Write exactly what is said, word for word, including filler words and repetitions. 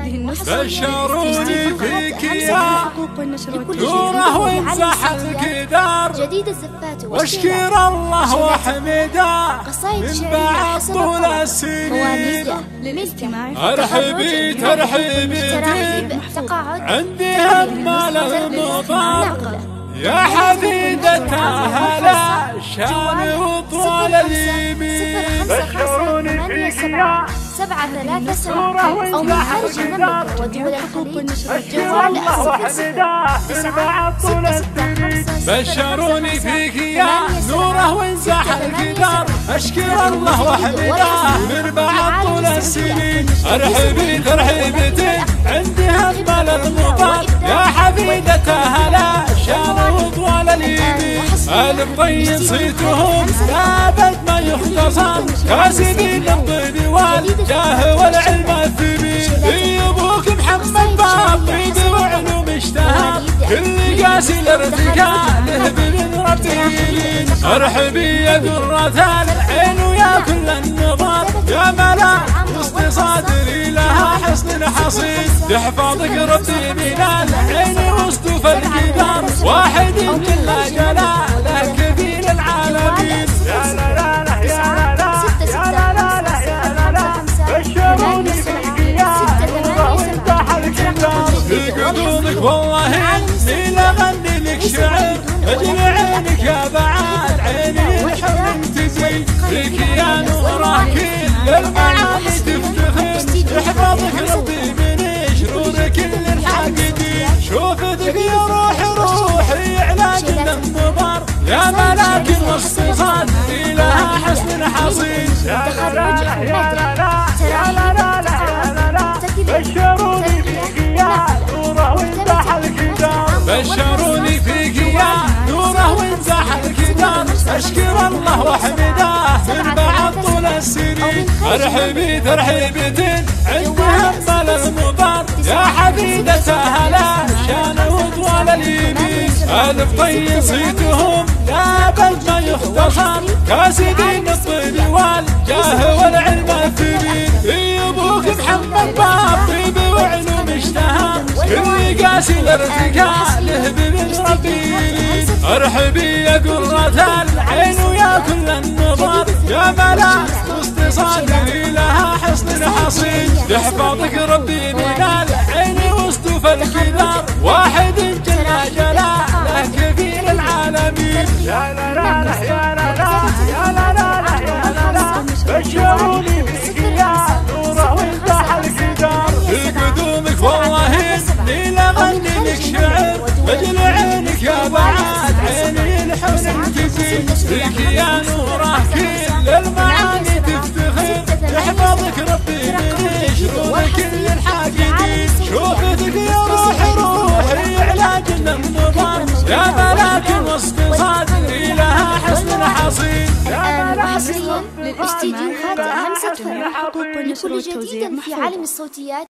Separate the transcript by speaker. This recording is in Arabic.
Speaker 1: بشروني فيك يا نوره وانزح القدر
Speaker 2: جديد الزفات
Speaker 1: واشكر الله وحمده من بعد طول السنين. ارحبي ترحيبي عندي همال المضار يا حفيدة هلا شان وطوال اليمين.
Speaker 2: بشروني فيك يا سبعة ثلاثة سبعة أو من خارج المملكة ودول الخليج والجوال
Speaker 1: بشروني فيك يا نوره وانزح القدر اشكر الله وحمده من بعد طول السنين. ارحبي ترحيبتي عندي همال المضار يا حفيدة هلا شان وطوال اليمين. البطين صيتهم لابد ما يختصر كاسدين الطيب والجاه والعلم الثمين. ابوك محمد باطيب وعلوم اشتهر كل قاسي الارتقاء له بن رتيبين. ارحبي يا درة العين ويا كل النظر يا ملا وسط صدري لها حصن حصين. يحفظك ربي من العين وسط فالقدر واحد جل جلاله كبير العالمين. يا لا لا لا يا لا لا يا لا لا لا يا لا لا بشروني فيك يا نوره وانزح القدر في قدومك والله اني لغني لك شعر اجل عينك يا بعد عيني الحب تزين. فيك يا نوره كل المعاني تفتخر يحفظك ربي من شرور كل الحاقدين. شوفتك يا روحي روحي علاج النظر يا ملاك وسط صدري لها حسن حصين. يا لا لا يا لا لا يا لا لا يا لا لا بشروني فيك يا نوره وانزح القدر. بشروني فيك يا نوره وانزح القدر اشكر الله وحمده من بعد طول السنين. ارحبي ترحيبتي عندي همال المضار يا حفيدة هلا شان وطوال اليمين. البطين صيتهم لابد ما يختصر كاسدين الطيب والجاه والعلم الثمين. ابوك محمد باطيب وعلوم اشتهر كل قاسي الارتقاء له بن ربيين. ارحبي يا قرة العين ويا كل النظر يا ملا وسط صدري لها حصن حصين. يحفظك ربي من العين وسط فالقدر واحد جل جلاله كبير العالمين. يا لا لا لا يا لا لا يا لا لا يا لا لا بشروني فيك يا نوره وانزح القدر في قدومك والله اني لغني لك شعر اجل عينك يا بعد عيني الحزن تزين. فيك يا نوره كل المعاني تفتخر يحفظك ربي من شرور كل الحاقدين. شوفتك يا روحي روحي علاج النظر يا ملاك وسط صدري لها حسن حصين.
Speaker 2: الآن وحصريا استديوهات همسة فرح لكل جديد في عالم الصوتيات.